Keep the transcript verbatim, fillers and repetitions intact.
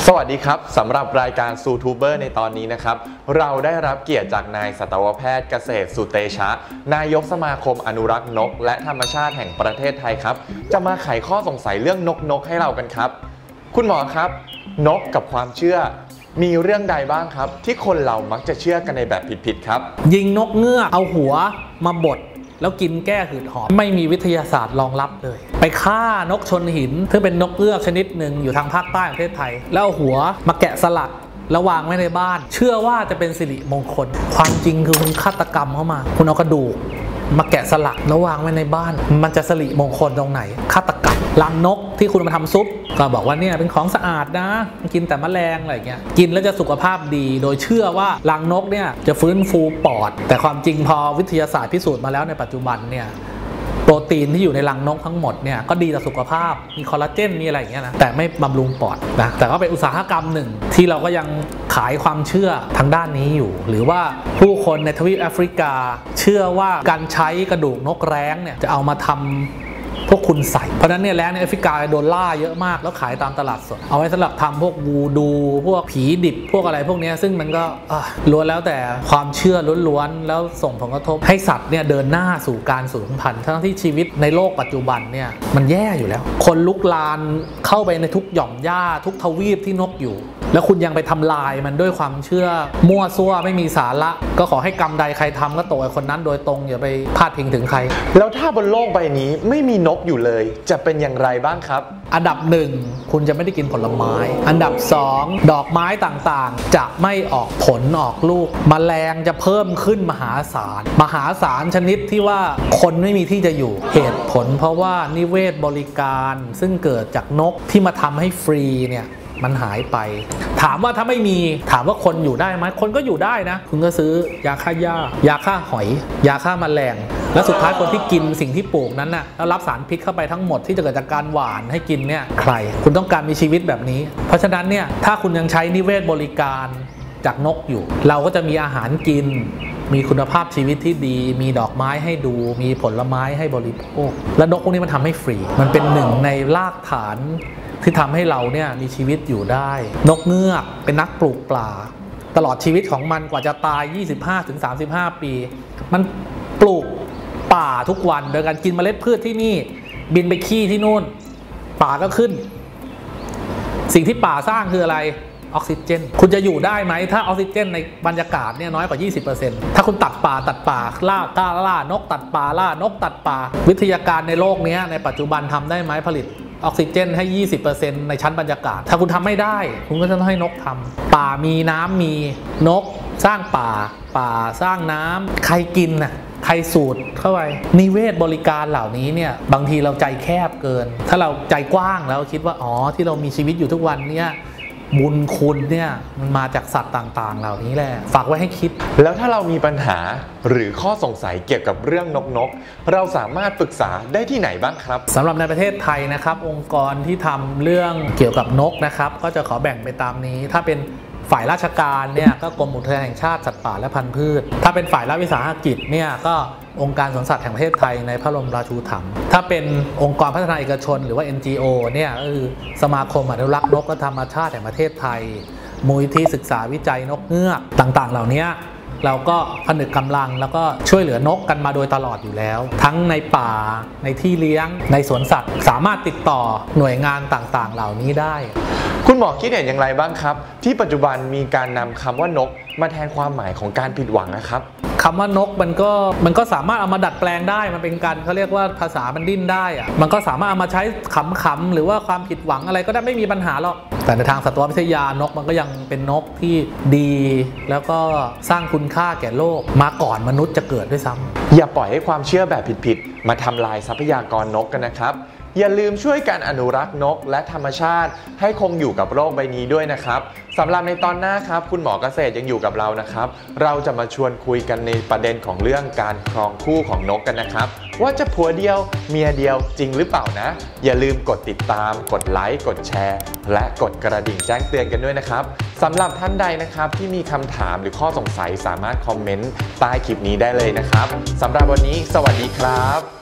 สวัสดีครับสำหรับรายการซูทูบเบอร์ในตอนนี้นะครับเราได้รับเกียรติจากนายสัตวแพทย์เกษตรสุเตชะนายกสมาคมอนุรักษ์นกและธรรมชาติแห่งประเทศไทยครับจะมาไขข้อสงสัยเรื่องนกนกให้เรากันครับคุณหมอครับนกกับความเชื่อมีเรื่องใดบ้างครับที่คนเรามักจะเชื่อกันในแบบผิดๆครับยิงนกเงือกเอาหัวมาบดแล้วกินแก้หืดหอบไม่มีวิทยาศาสตร์รองรับเลยไปฆ่านกชนหินซึ่งเป็นนกเงือกชนิดหนึ่งอยู่ทางภาคใต้ประเทศไทยแล้วเอาหัวมาแกะสลักแล้ววางไว้ในบ้านเชื่อว่าจะเป็นสิริมงคลความจริงคือคุณฆาตกรรมเข้ามาคุณเอากระดูกมาแกะสลักแล้ววางไว้ในบ้านมันจะสิริมงคลตรงไหนฆาตกรรมรังนกที่คุณมาทำซุปก็บอกว่าเนี่ยเป็นของสะอาดนะกินแต่แมลงอะไรเงี้ยกินแล้วจะสุขภาพดีโดยเชื่อว่ารังนกเนี่ยจะฟื้นฟูปอดแต่ความจริงพอวิทยาศาสตร์พิสูจน์มาแล้วในปัจจุบันเนี่ยโปรตีนที่อยู่ในรังนกทั้งหมดเนี่ยก็ดีต่อสุขภาพมีคอลลาเจนมีอะไรอย่างเงี้ยนะแต่ไม่บำรุงปอดนะแต่ก็เป็นอุตสาหกรรมหนึ่งที่เราก็ยังขายความเชื่อทางด้านนี้อยู่หรือว่าผู้คนในทวีปแอฟริกาเชื่อว่าการใช้กระดูกนกแร้งเนี่ยจะเอามาทำพวกคุณใส่เพราะนั้นเนี่ยแร้งในแอฟริกาโดนล่าเยอะมากแล้วขายตามตลาดสดเอาไว้สำหรับทำพวกวูดูพวกผีดิบพวกอะไรพวกนี้ซึ่งมันก็ล้วนแล้วแต่ความเชื่อล้วนๆแล้วส่งผลกระทบให้สัตว์เนี่ยเดินหน้าสู่การสูญพันธุ์ทั้งที่ชีวิตในโลกปัจจุบันเนี่ยมันแย่อยู่แล้วคนลุกลานเข้าไปในทุกหย่อมหญ้าทุกทวีปที่นกอยู่แล้วคุณยังไปทำลายมันด้วยความเชื่อมั่วซั่วไม่มีสาระก็ขอให้กรรมใดใครทำก็ตกไอ้คนนั้นโดยตรงอย่าไปพาดพิงถึงใครแล้วถ้าบนโลกใบนี้ไม่มีนกอยู่เลยจะเป็นอย่างไรบ้างครับอันดับหนึ่งคุณจะไม่ได้กินผลไม้อันดับสองดอกไม้ต่างๆจะไม่ออกผลออกลูกแมลงจะเพิ่มขึ้นมหาศาลมหาศาลชนิดที่ว่าคนไม่มีที่จะอยู่เหตุผลเพราะว่านิเวศบริการซึ่งเกิดจากนกที่มาทำให้ฟรีเนี่ยมันหายไปถามว่าถ้าไม่มีถามว่าคนอยู่ได้ไหมคนก็อยู่ได้นะคุณก็ซื้อยาฆ่าหญ้ายาฆ่าหอยยาฆ่าแมลงแล้วสุดท้ายคนที่กินสิ่งที่ปลูกนั้นน่ะแล้วรับสารพิษเข้าไปทั้งหมดที่จะเกิดจากการหว่านให้กินเนี่ยใครคุณต้องการมีชีวิตแบบนี้เพราะฉะนั้นเนี่ยถ้าคุณยังใช้นิเวศบริการจากนกอยู่เราก็จะมีอาหารกินมีคุณภาพชีวิตที่ดีมีดอกไม้ให้ดูมีผลไม้ให้บริโภคและนกพวกนี้มันทำให้ฟรีมันเป็นหนึ่งในรากฐานที่ทำให้เราเนี่ยมีชีวิตอยู่ได้นกเงือกเป็นนักปลูกปลาตลอดชีวิตของมันกว่าจะตาย ยี่สิบห้าถึงสามสิบห้า ปีมันปลูกป่าทุกวันโดยการกินเมล็ดพืชที่นี่บินไปขี้ที่นู่นป่าก็ขึ้นสิ่งที่ป่าสร้างคืออะไรออกซิเจนคุณจะอยู่ได้ไหมถ้าออกซิเจนในบรรยากาศเนี่ยน้อยกว่า ยี่สิบเปอร์เซ็นต์ ถ้าคุณตัดป่าตัดป่าล่ากล้าล่านกตัดป่าล่านกตัดป่าวิทยาการในโลกนี้ในปัจจุบันทำได้ไหมผลิตออกซิเจนให้ ยี่สิบเปอร์เซ็นต์ ในชั้นบรรยากาศถ้าคุณทำไม่ได้คุณก็จะต้องให้นกทำป่ามีน้ำมีนกสร้างป่าป่าสร้างน้ำใครกินน่ะใครสูดเข้าไปนิเวศบริการเหล่านี้เนี่ยบางทีเราใจแคบเกินถ้าเราใจกว้างแล้วคิดว่าอ๋อที่เรามีชีวิตอยู่ทุกวันเนี่ยบุญคุณเนี่ยมันมาจากสัตว์ต่างๆเหล่านี้แหละฝากไว้ให้คิดแล้วถ้าเรามีปัญหาหรือข้อสงสัยเกี่ยวกับเรื่องนกนกเราสามารถปรึกษาได้ที่ไหนบ้างครับสำหรับในประเทศไทยนะครับองค์กรที่ทำเรื่องเกี่ยวกับนกนะครับก็จะขอแบ่งไปตามนี้ถ้าเป็นฝ่ายราชการเนี่ยก็กรมอุทยานแห่งชาติสัตว์ป่าและพันธุ์พืชถ้าเป็นฝ่ายรัฐวิสาหกิจเนี่ยก็องค์การสวนสัตว์แห่งประเทศไทยในพระบรมราชูปถัมภ์ถ้าเป็นองค์กรพัฒนาเอกชนหรือว่า เอ็น จี โอ เนี่ยก็คือสมาคมอนุรักษ์นกและธรรมชาติแห่งประเทศไทยมูลนิธิศึกษาวิจัยนกเงือกต่างๆเหล่านี้เราก็ผนึกกำลังแล้วก็ช่วยเหลือนกกันมาโดยตลอดอยู่แล้วทั้งในป่าในที่เลี้ยงในสวนสัตว์สามารถติดต่อหน่วยงานต่างๆเหล่านี้ได้คุณหมอคิดเห็นอย่างไรบ้างครับที่ปัจจุบันมีการนำคำว่านกมาแทนความหมายของการผิดหวังนะครับคำว่านกมันก็มันก็สามารถเอามาดัดแปลงได้มันเป็นการเขาเรียกว่าภาษามันดิ้นได้อะมันก็สามารถเอามาใช้ขำๆหรือว่าความผิดหวังอะไรก็ได้ไม่มีปัญหาหรอกแต่ในทางสัตววิทยานกมันก็ยังเป็นนกที่ดีแล้วก็สร้างคุณค่าแก่โลกมาก่อนมนุษย์จะเกิดด้วยซ้ำอย่าปล่อยให้ความเชื่อแบบผิดๆมาทำลายทรัพยากรนกกันนะครับอย่าลืมช่วยกันอนุรักษ์นกและธรรมชาติให้คงอยู่กับโลกใบนี้ด้วยนะครับสำหรับในตอนหน้าครับคุณหมอเกษตรยังอยู่กับเรานะครับเราจะมาชวนคุยกันในประเด็นของเรื่องการครองคู่ของนกกันนะครับว่าจะผัวเดียวเมียเดียวจริงหรือเปล่านะอย่าลืมกดติดตามกดไลค์กดแชร์และกดกระดิ่งแจ้งเตือนกันด้วยนะครับสำหรับท่านใดนะครับที่มีคำถามหรือข้อสงสัยสามารถคอมเมนต์ใต้คลิปนี้ได้เลยนะครับสำหรับวันนี้สวัสดีครับ